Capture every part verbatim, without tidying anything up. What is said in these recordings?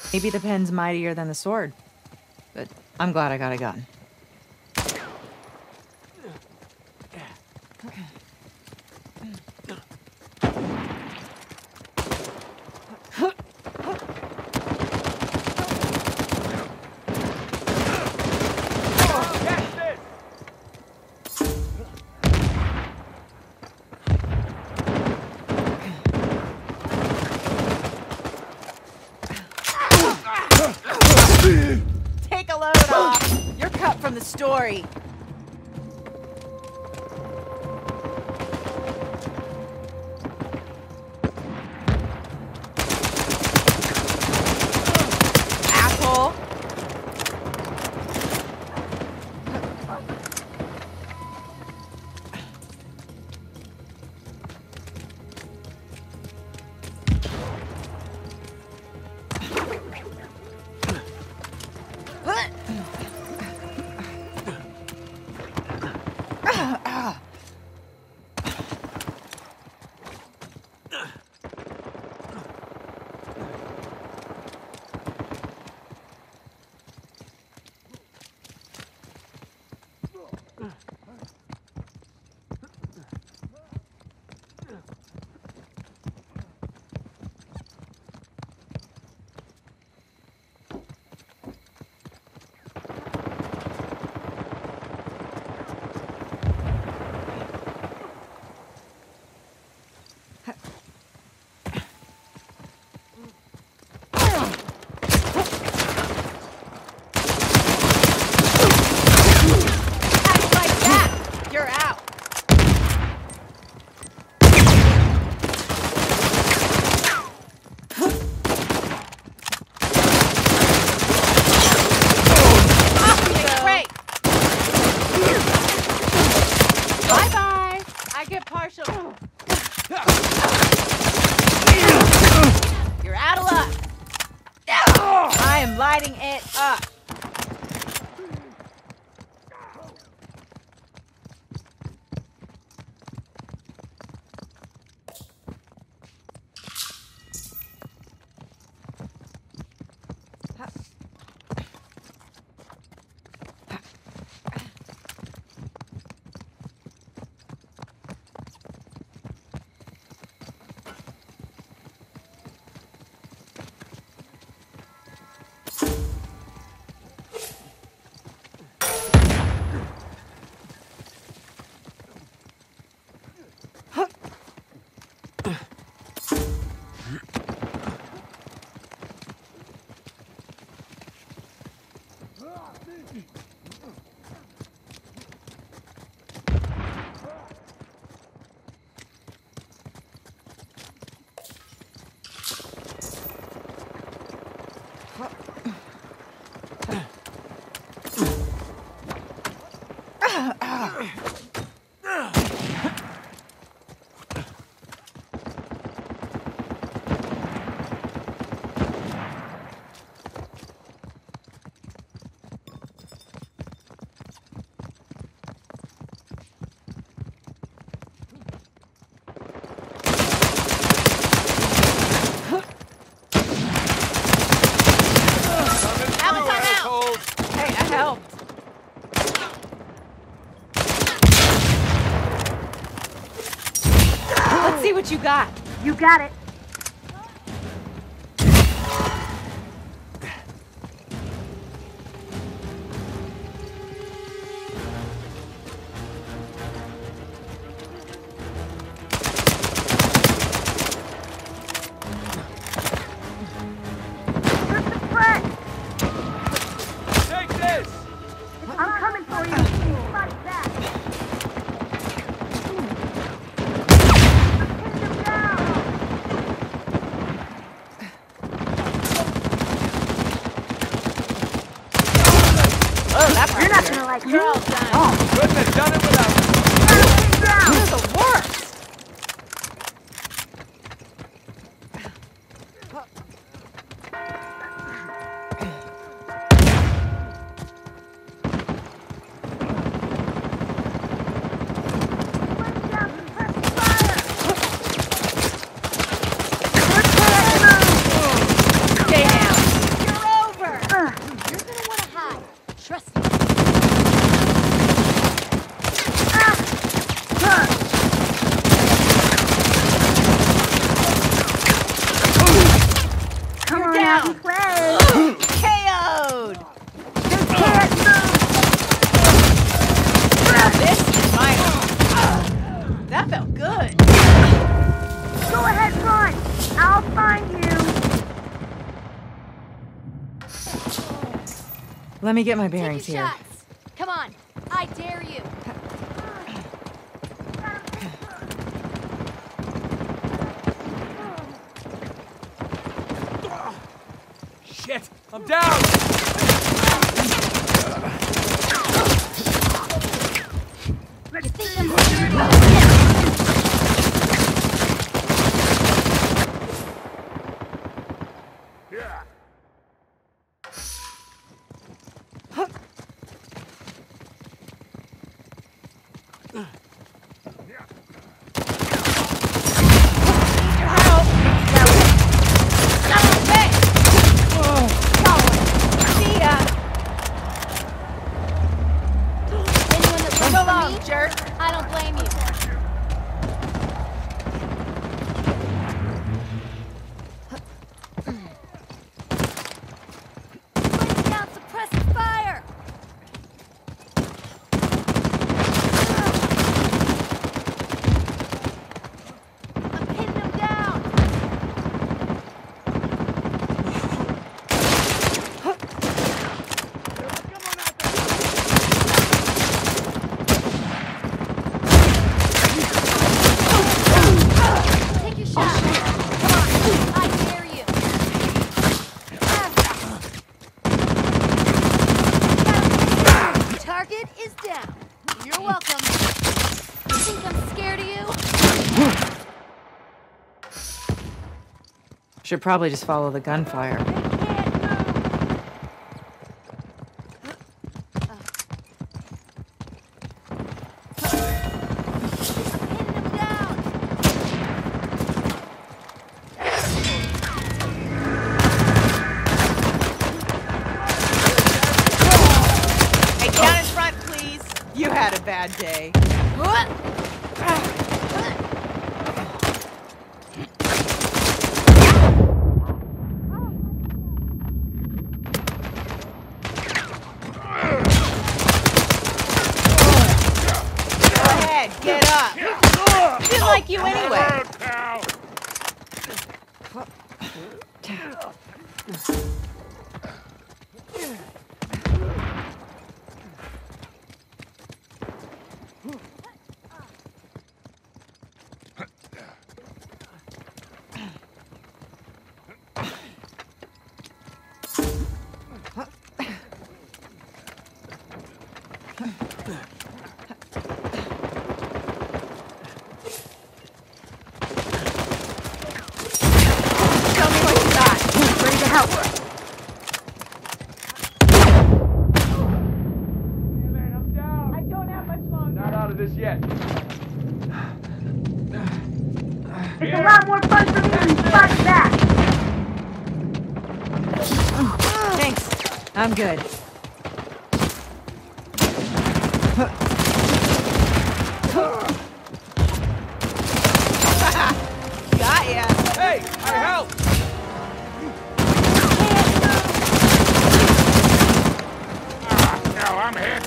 Maybe the pen's mightier than the sword. But I'm glad I got a gun. Take a load off. You're cut from the story. Asshole. You're out of luck. I am lighting it up. See what you got. You got it. You're not gonna like You're all this. done. Oh, couldn't have done it without You're the worst. Stay down. Let me get my bearings Taking here. shots. Come on, I dare you. Shit! I'm down! You think I'm scared? Jerk. I don't blame you. Putting down suppressive fire. I'm pinning them down. Take your shot. Come on, I dare you. Target is down. You're welcome. You think I'm scared of you? Should probably just follow the gunfire. They can't move. Pinning them down. Hey, down in front, please. You had a bad day. Go ahead, get up. Didn't like you anyway. Tell me what you got. Ready to help. Man, I'm down! I don't have much longer. Not out of this yet. It's a lot more fun for me than fight back. Thanks. I'm good. Got ya. Hey, I help! Now I'm hit.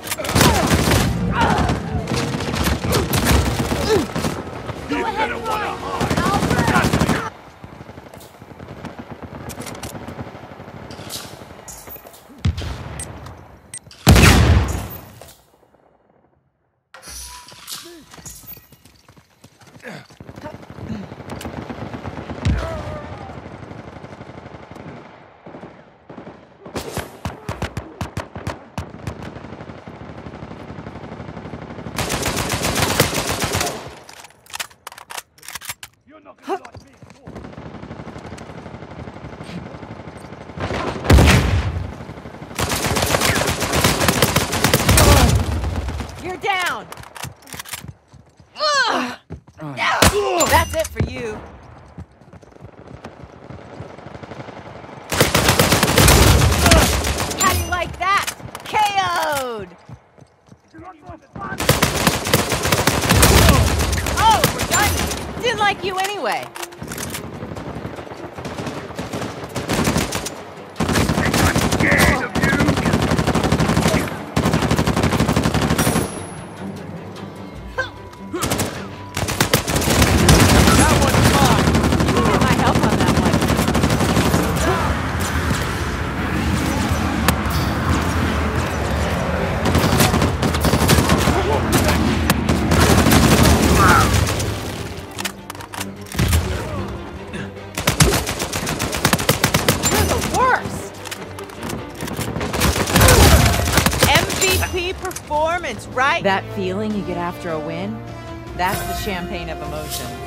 Go ahead, gonna Roy. wanna hide. I'll run. You're not gonna like me at all. You're down. Ugh. That's it for you. How do you like that? K O'd. Oh, we're done. Didn't like you anyway. Scared of you? That one's mine! You needed my help on that one. it's right. That feeling you get after a win, that's the champagne of emotions.